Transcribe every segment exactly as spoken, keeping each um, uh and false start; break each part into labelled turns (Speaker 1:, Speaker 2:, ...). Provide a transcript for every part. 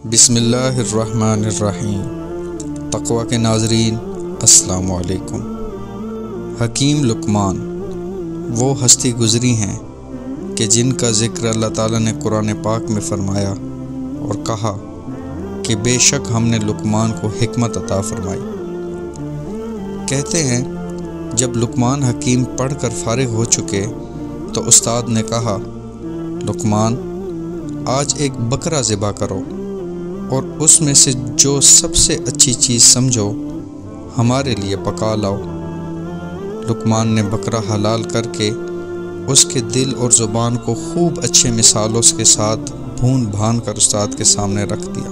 Speaker 1: بسم اللہ الرحمن الرحیم۔ تقوی کے ناظرین السلام علیکم۔ حکیم لقمان وہ ہستی گزری ہیں کہ جن کا ذکر اللہ تعالیٰ نے قرآن پاک میں فرمایا اور کہا کہ بے شک ہم نے لقمان کو حکمت عطا فرمائی۔ کہتے ہیں جب لقمان حکیم پڑھ کر فارغ ہو چکے تو استاد نے کہا، لقمان آج ایک بکرا ذبح کرو اور اس میں سے جو سب سے اچھی چیز سمجھو ہمارے لیے پکا لاؤ۔ لقمان نے بکرا حلال کر کے اس کے دل اور زبان کو خوب اچھے مثالوں کے ساتھ بھون بھان کر استاد کے سامنے رکھ دیا۔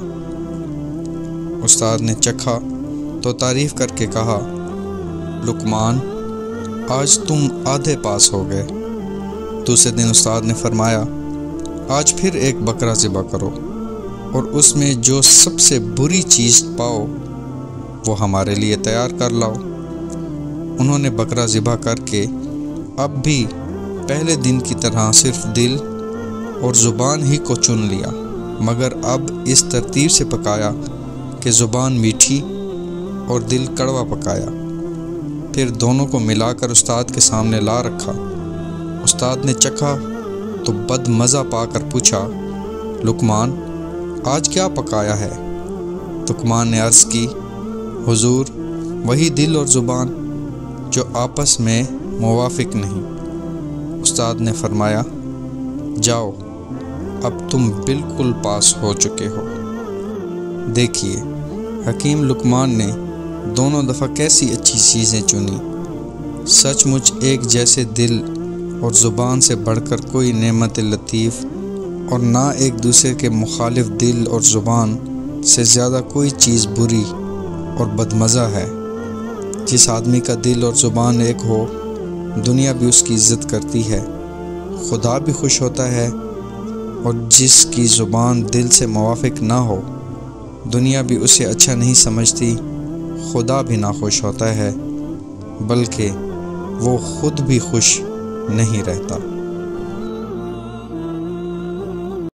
Speaker 1: استاد نے چکھا تو تعریف کر کے کہا، لقمان آج تم آدھے پاس ہو گئے۔ دوسرے دن استاد نے فرمایا، آج پھر ایک بکرا ذبح کرو اور اس میں جو سب سے بری چیز پاؤ وہ ہمارے لیے تیار کر لاؤ۔ انہوں نے بکرا ذبح کر کے اب بھی پہلے دن کی طرح صرف دل اور زبان ہی کو چن لیا، مگر اب اس ترتیب سے پکایا کہ زبان میٹھی اور دل کڑوا پکایا۔ پھر دونوں کو ملا کر استاد کے سامنے لا رکھا۔ استاد نے چکھا تو بد مزہ پا کر پوچھا، لقمان آج کیا پکایا ہے؟ لقمان نے عرض کی، حضور وہی دل اور زبان جو آپس میں موافق نہیں۔ استاد نے فرمایا، جاؤ اب تم بالکل پاس ہو چکے ہو۔ دیکھیے حکیم لقمان نے دونوں دفعہ کیسی اچھی چیزیں چنی۔ سچ مچ ایک جیسے دل اور زبان سے بڑھ کر کوئی نعمت لطیف اور نہ ایک دوسرے کے مخالف دل اور زبان سے زیادہ کوئی چیز بری اور بدمزہ ہے۔ جس آدمی کا دل اور زبان ایک ہو، دنیا بھی اس کی عزت کرتی ہے، خدا بھی خوش ہوتا ہے، اور جس کی زبان دل سے موافق نہ ہو، دنیا بھی اسے اچھا نہیں سمجھتی، خدا بھی ناخوش ہوتا ہے، بلکہ وہ خود بھی خوش نہیں رہتا۔